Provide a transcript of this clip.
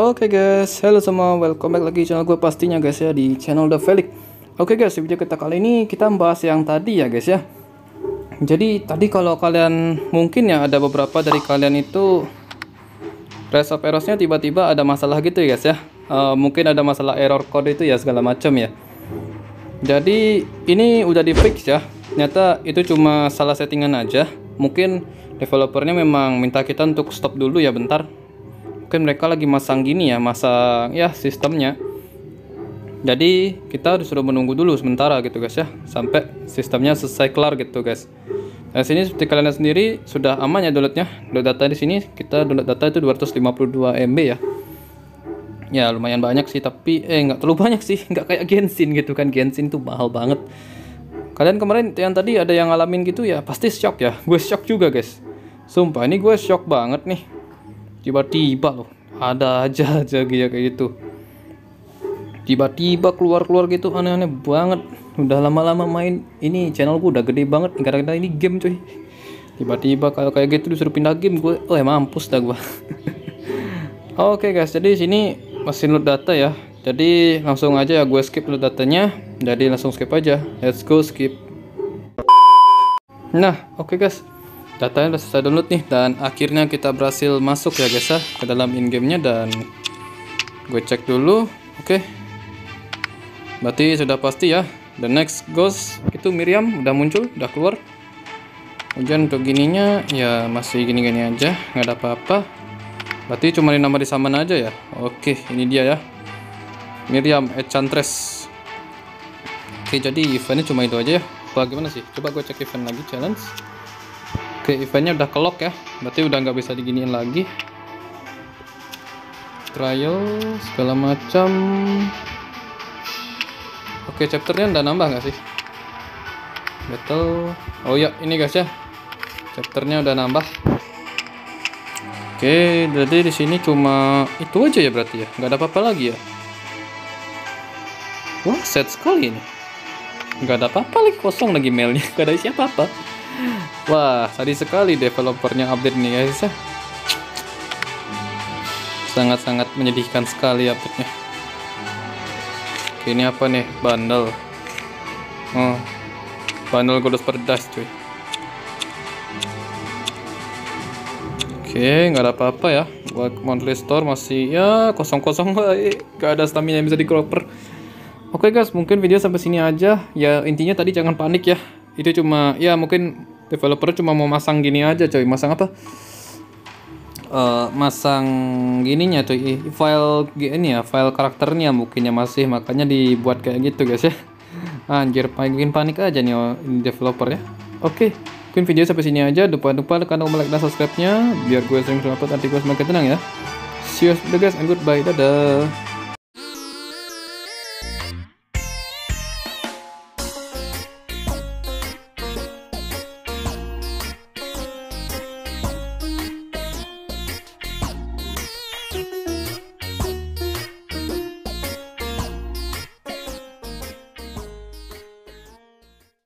Oke guys, halo semua, welcome back lagi channel gue pastinya guys ya, di channel The Felix. Oke guys, di video kita kali ini kita bahas yang tadi ya guys ya. Jadi tadi kalau kalian mungkin ya ada beberapa dari kalian itu Resolve Errors-nya tiba-tiba ada masalah gitu ya guys ya. Mungkin ada masalah error code itu ya segala macam ya. Jadi ini udah di fix ya. Ternyata itu cuma salah settingan aja. Mungkin developernya memang minta kita untuk stop dulu ya bentar. Mungkin mereka lagi masang gini ya, masang ya sistemnya. Jadi kita disuruh menunggu dulu sementara gitu guys ya, sampai sistemnya selesai kelar gitu guys. Nah sini seperti kalian lihat sendiri sudah aman ya downloadnya. Download data di sini kita download data itu 252 MB ya. Ya lumayan banyak sih, tapi nggak terlalu banyak sih, nggak kayak Genshin gitu kan. Genshin tuh mahal banget. Kalian kemarin yang tadi ada yang ngalamin gitu ya, pasti shock ya. Gue shock juga guys. Sumpah ini gue shock banget nih. Tiba-tiba loh, ada aja kayak gitu. Tiba-tiba keluar gitu, aneh-aneh banget. Udah lama-lama main ini, channel gue udah gede banget karena ini game coy. Tiba-tiba kalau kayak gitu disuruh pindah game, gue mampus dah gue. Oke guys, jadi sini masih load data ya. Jadi langsung aja ya gue skip load datanya. Jadi langsung skip aja. Let's go skip. Nah, oke guys. Datanya udah selesai download nih, dan akhirnya kita berhasil masuk ya guys ya ke dalam in-game-nya, dan gue cek dulu. Oke. Berarti sudah pasti ya. The next ghost itu Miriam udah muncul, udah keluar. Kemudian untuk gininya ya masih gini-gini aja, nggak ada apa-apa. Berarti cuma nama di saman aja ya. Oke, ini dia ya. Miriam Enchantress. Oke, jadi eventnya cuma itu aja ya. Bagaimana sih? Coba gue cek event lagi, challenge. Oke, eventnya udah ke-lock ya, berarti udah nggak bisa diginiin lagi. Trial segala macam. Oke, chapternya udah nambah nggak sih? Battle. Oh ya, ini guys ya, chapternya udah nambah. Oke, jadi di sini cuma itu aja ya berarti ya, nggak ada apa-apa lagi ya. Wah, sad sekali ini. Nggak ada apa-apa lagi, kosong lagi mailnya, nggak ada isi apa-apa. Wah, sadis sekali developernya update nih guys ya. Sangat-sangat menyedihkan sekali update-nya. Oke, ini apa nih? Bundle. Oh, bundle Goddess Perdas cuy. Oke, nggak ada apa-apa ya. Buat monthly store masih ya kosong-kosong, nggak ada stamina yang bisa dikoper. Oke guys, mungkin video sampai sini aja. Ya intinya tadi jangan panik ya. Itu cuma ya mungkin developer cuma mau masang gini aja coy. Masang apa? Masang gininya coy. File gini ya, file karakternya mungkinnya masih, makanya dibuat kayak gitu guys ya. Anjir, bikin panik aja nih developer ya. Oke, mungkin video sampai sini aja. Lupa tekan tombol like dan subscribe-nya biar gue sering upload, nanti gue semakin tenang ya. See you guys and goodbye. Dadah.